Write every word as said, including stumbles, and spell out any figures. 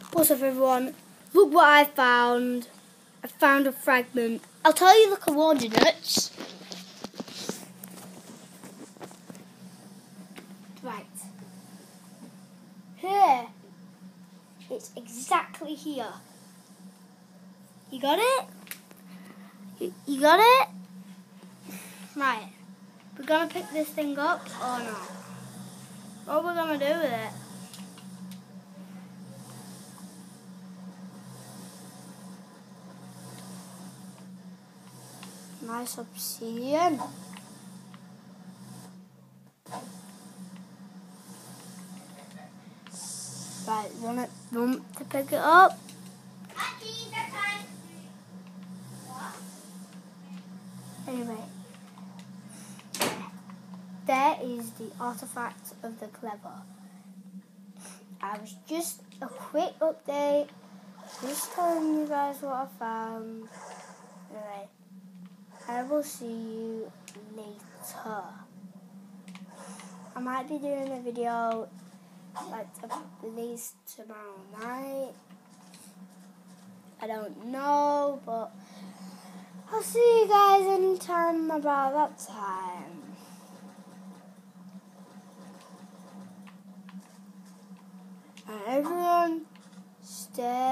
What's up, everyone? Look what I found. I found a fragment. I'll tell you the coordinates. Right. Here. It's exactly here. You got it? You, you got it? Right. We're going to pick this thing up or not? What are we going to do with it? Nice obsidian. Right, you want to, want to pick it up? Anyway, there is the artifact of the clever. I was just a quick update, just telling you guys what I found. Anyway, I will see you later. I might be doing a video like at least tomorrow night. I don't know, but I'll see you guys anytime about that time. And everyone, stay